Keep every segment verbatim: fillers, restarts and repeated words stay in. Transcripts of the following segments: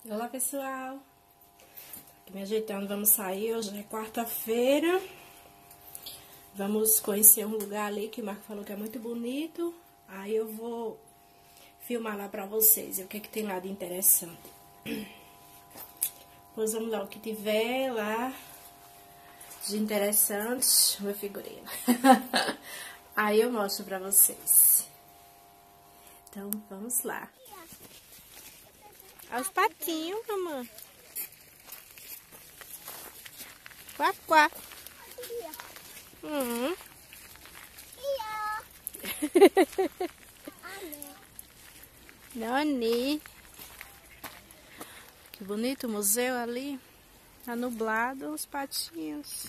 Olá, pessoal. Aqui me ajeitando, vamos sair. Hoje é quarta-feira. Vamos conhecer um lugar ali que o Marco falou que é muito bonito. Aí eu vou filmar lá pra vocês o que, que tem lá de interessante. Depois vamos lá o que tiver lá de interessante. Meu figurino. Aí eu mostro pra vocês. Então vamos lá. Olha os patinhos, mamãe. Quá, quá. Uhum. Noni. Que bonito o museu ali. Tá nublado os patinhos.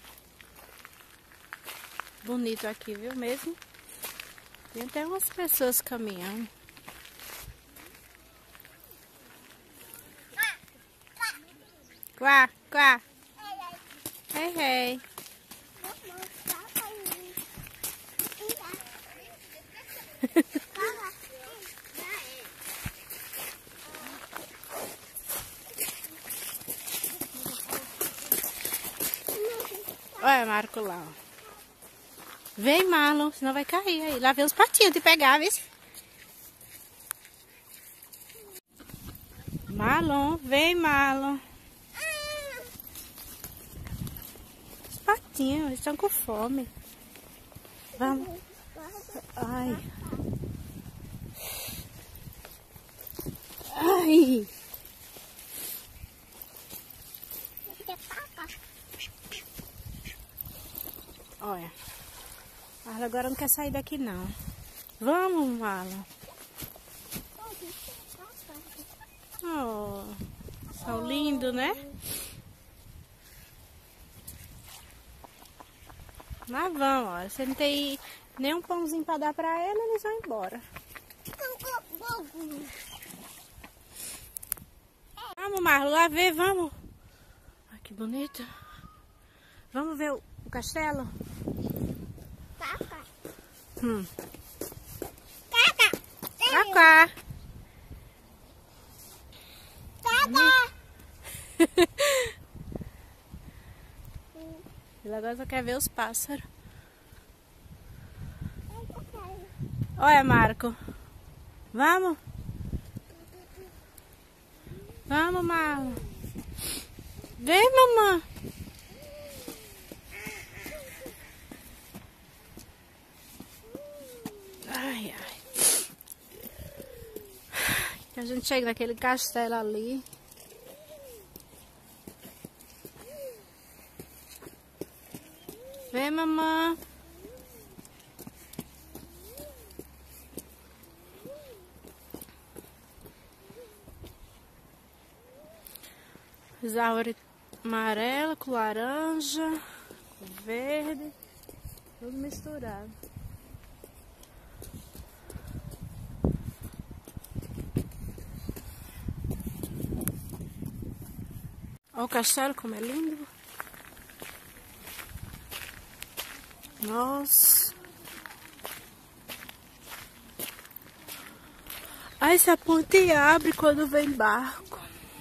Bonito aqui, viu mesmo? Tem até umas pessoas caminhando. Quá, quá. Hey, hey. Olha, Marco lá, ó. Vem, Marlon, senão vai cair aí. Lá vem os patinhos te pegar, viu? Marlon, vem, Marlon. Os patinhos, eles estão com fome. Vamos. Ai. Ai. Olha. Marlon agora não quer sair daqui, não. Vamos, Marlon. Oh, são lindos, né? Lá vão, ó. Você não tem nem um pãozinho pra dar pra ela, eles vão embora. Vamos, Marlon, lá ver, vamos. Ai, que bonito. Vamos ver o, o castelo? Caca. Hum. Caca. Cacá. Caca. Ele agora só quer ver os pássaros. Olha, Marco. Vamos? Vamos, Marlon. Vem, mamãe. Ai, ai. A gente chega naquele castelo ali. Vem, mamãe. As árvores amarela com laranja, com verde, tudo misturado. Olha o castelo como é lindo. Nossa. Ai, essa ponte abre quando vem barco.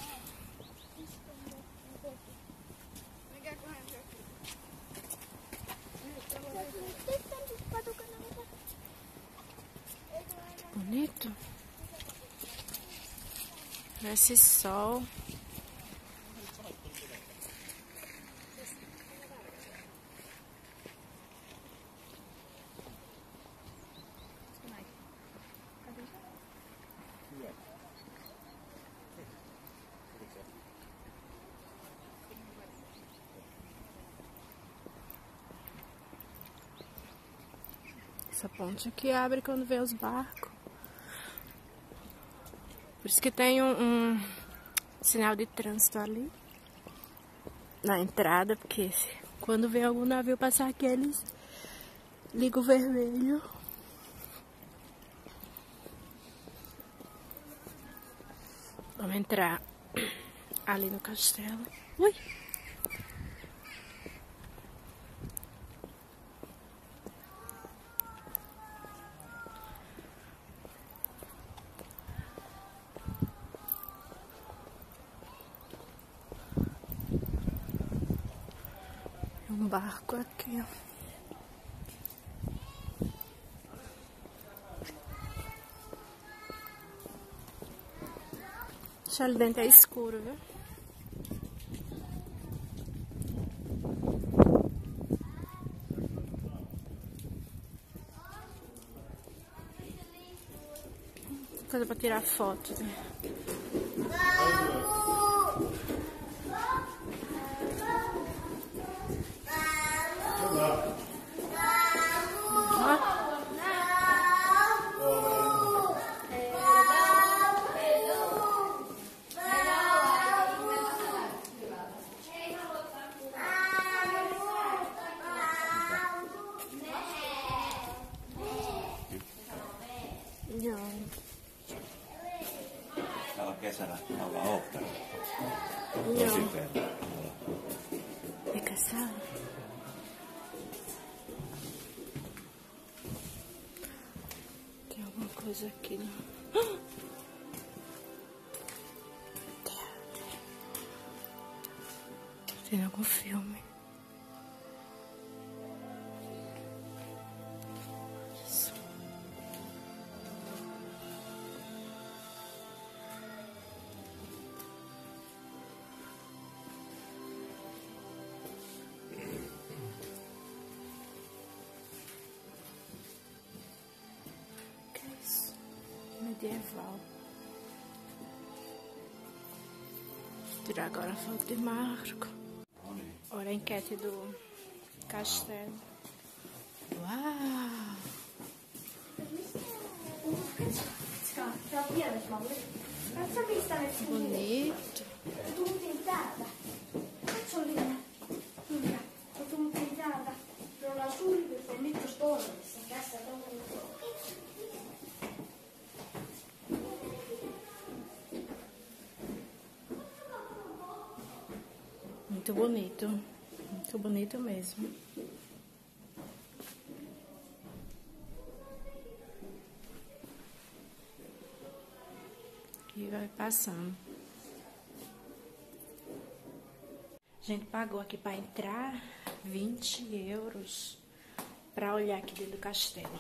Bonito. Esse sol. Essa ponte aqui abre quando vem os barcos. Por isso que tem um, um sinal de trânsito ali na entrada, porque quando vem algum navio passar aqui, eles ligam o vermelho. Vamos entrar ali no castelo. Ui! barco aqui, ó. Deixa ali dentro, é escuro, viu? Coisa pra tirar foto, né? Täällä kesällä ollaan oottanut. Joo. Tosi perä. Mikä se on? Tem alguma coisa aqui, não? Tem algum filme? Isso. Que é isso? Medieval. Vou tirar agora a foto de Marco. Olha a enquete do castelo. Uau! Bonito. Muito bonito. Muito bonito mesmo. E vai passando. A gente pagou aqui para entrar vinte euros para olhar aqui dentro do castelo.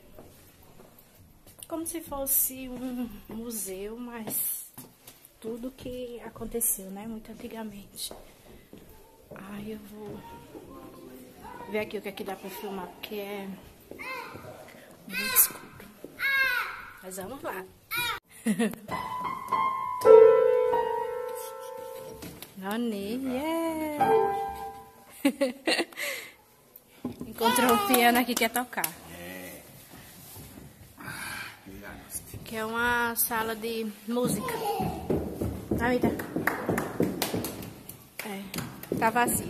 Como se fosse um museu, mas tudo que aconteceu, né? Muito antigamente. Ai, eu vou ver aqui o que é que dá para filmar, porque é muito escuro. Mas vamos lá. Noni, yeah! Encontrou o piano aqui, quer tocar. Que é uma sala de música. Tá, Ida? É, tá vazia.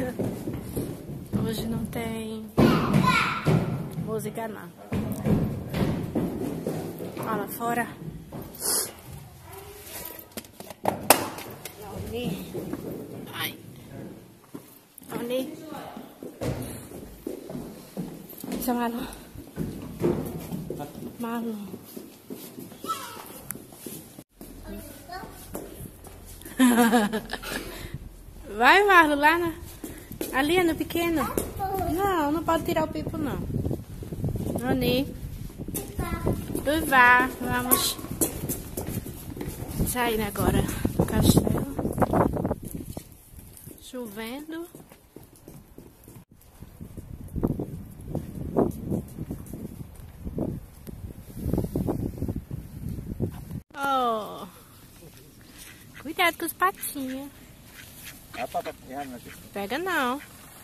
Hoje não tem música, não. Olha lá fora. Noni. Ai. Noni. Isso é Marlon. Marlon. Vai, Marlon, lá na... ali no pequeno. Não, não pode tirar o pipo, não. Noni. Tu vá, vamos sair agora do castelo. Chovendo. Oh, cuidado com os patinhos. Pega não.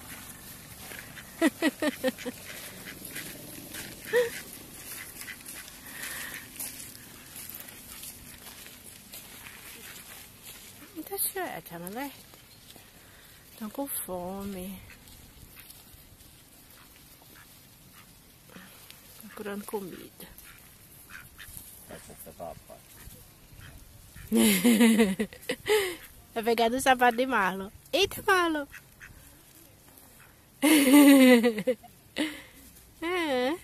Muita chata, né? Estão com fome. Procurando comida. Vai pegar do sapato de Marlon. Eita, Marlon! É.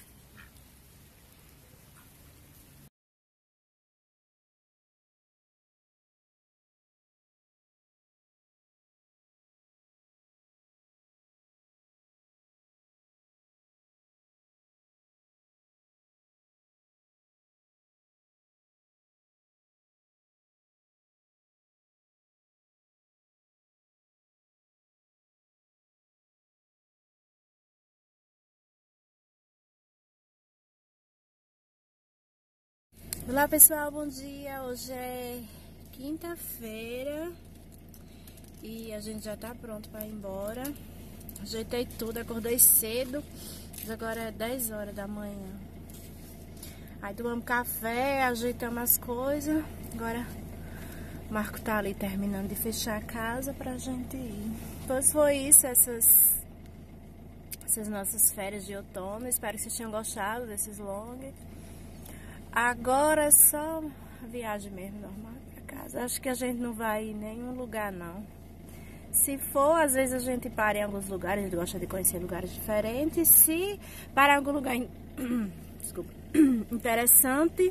Olá pessoal, bom dia. Hoje é quinta-feira e a gente já tá pronto para ir embora. Ajeitei tudo, acordei cedo. Agora é dez horas da manhã. Aí tomamos café, ajeitamos as coisas. Agora o Marco tá ali terminando de fechar a casa pra gente ir. Pois foi isso, essas, essas nossas férias de outono. Espero que vocês tenham gostado desses longs. Agora é só a viagem mesmo, normal pra casa. Acho que a gente não vai em nenhum lugar, não. Se for, às vezes a gente para em alguns lugares, a gente gosta de conhecer lugares diferentes. Se parar em algum lugar desculpa, interessante,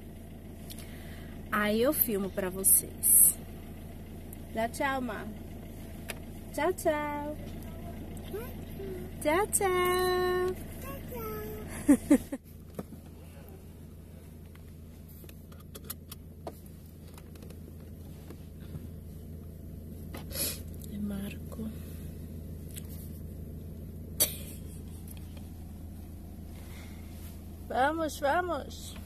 aí eu filmo pra vocês. Dá tchau, Mar. Tchau, tchau. Tchau, tchau. É Marco. Vamos, vamos.